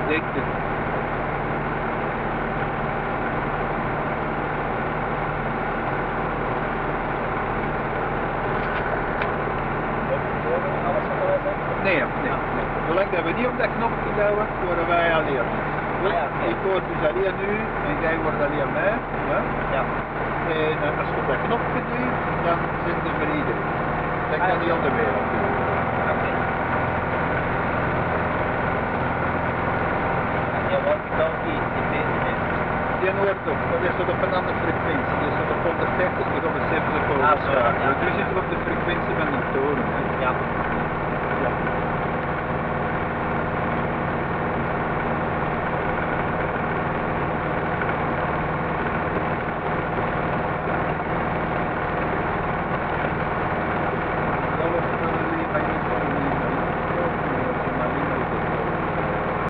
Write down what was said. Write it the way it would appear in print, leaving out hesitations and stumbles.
Zeker. Alles wat er was, Nee, zolang dat we niet op dat knopje duwen, worden wij alleen. Ah, ja, oké. Ik hoor dus alleen nu en jij wordt alleen mij. Ja? Ja. En als je op dat knopje duwt, dan zit er voor iedereen. Dan Ah, kan ja. die op de wereld doen. Oké. En je wordt wel die deze heeft. Die hoort op, dat is op een andere frequentie. Die is op 130 of op een 70 Ah, zo, ja. Nu zitten we op de frequentie van die toren. Hè. Ja.